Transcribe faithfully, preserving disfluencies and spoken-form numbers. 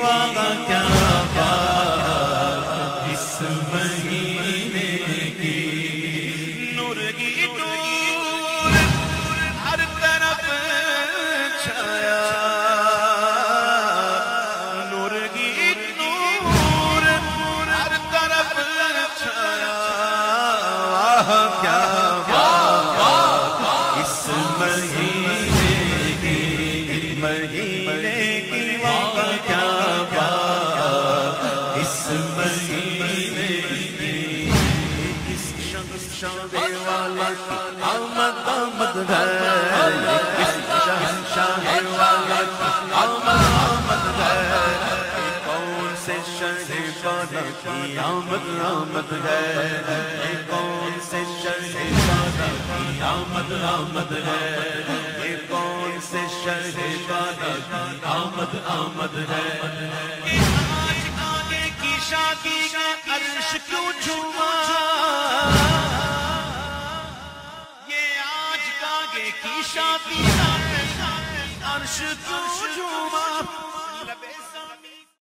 وہاں کیا بات اس مہینے کی، نور کی نور ہر طرف چھایا، نور کی نور ہر طرف چھایا، وہاں کیا بات اس مہینے کی، مہینے کی وہاں کیا بات اس مہینے کی، کس شخص شاہ والا کی آمد آمد ہے، کس شہنشاہ والا کی آمد آمد ہے، کون سے شہنشاہ کی آمد آمد ہے، کون سے شہنشاہ کی آمد آمد ہے، کون سے شہنشاہ کی آمد آمد ہے، آج آگے کی شادی کا عرش کیوں جھوما، یہ آج آگے کی شادی کا عرش کیوں جھوما،